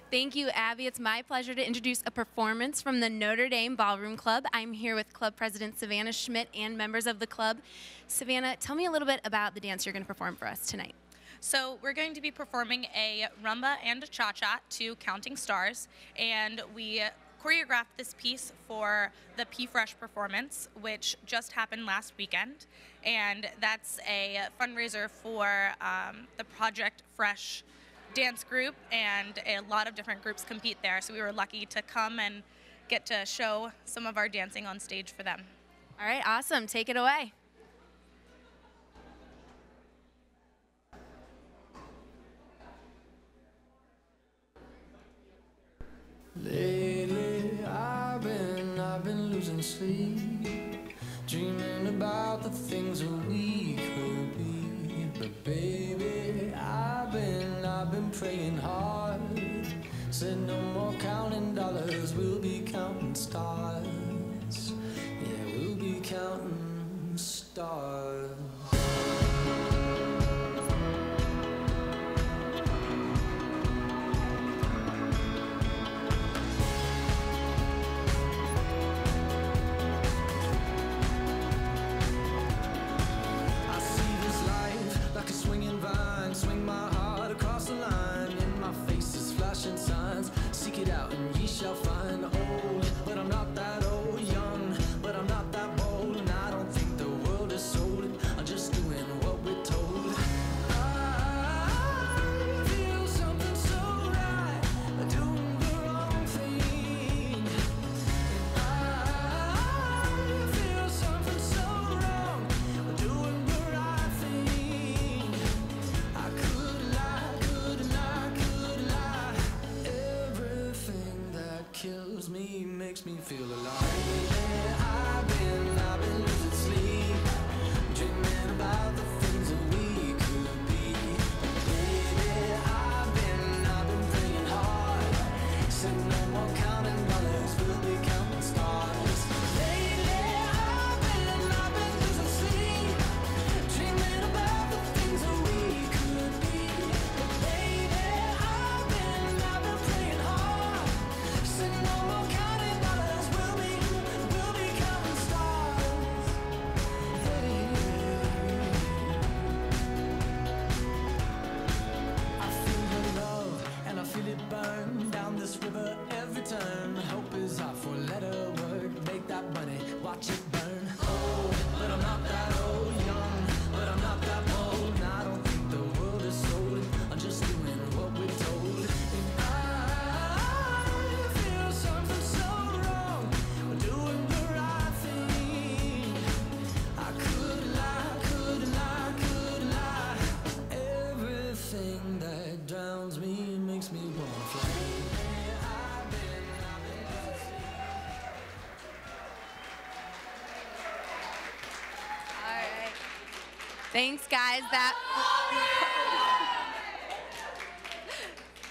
Thank you, Abby. It's my pleasure to introduce a performance from the Notre Dame Ballroom Club. I'm here with Club President Savannah Schmidt and members of the club. Savannah, tell me a little bit about the dance you're going to perform for us tonight. So we're going to be performing a rumba and a cha-cha to Counting Stars, and we choreographed this piece for the P-Fresh performance, which just happened last weekend, and that's a fundraiser for the Project Fresh dance group, and a lot of different groups compete there, so we were lucky to come and get to show some of our dancing on stage for them. All right, awesome. Take it away. Lately I've been losing sleep, dreaming about the things that we could be. But baby, I've been praying hard. Said no more counting dollars, we'll be counting stars. Yeah, we'll be counting stars. Swing my heart across the line, in my face is flashing signs. Seek it out and ye shall find. Old, but I'm not that old. Young, but I'm not that bold. And I don't think the world is sold. I'm just doing what we're told. I feel something so right, doing the wrong thing. And I feel something so wrong, doing the right thing. I could lie. Everything that kills me makes me feel alive. I've been losing sleep, dreaming about the things that we could be. Baby, I've been praying hard. Said no more counting dollars, we'll be counting stars. Lately, I've been losing sleep, dreaming about the things that we could be. Baby, I've been praying hard. Said no more counting dollars, we'll be counting stars. Hey. I feel the love and I feel it burn down this river every turn. Hope is our four-letter word. Make that money, watch it burn. Old, but I'm not that old. Young, but I'm not that bold. And I don't think the world is sold. I'm just doing what we're told. And I feel something so wrong. We're doing the right thing. I could lie. Everything that drowns me makes me wanna fly. All right. Thanks, guys.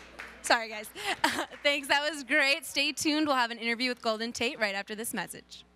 Sorry, guys. Thanks. That was great. Stay tuned. We'll have an interview with Golden Tate right after this message.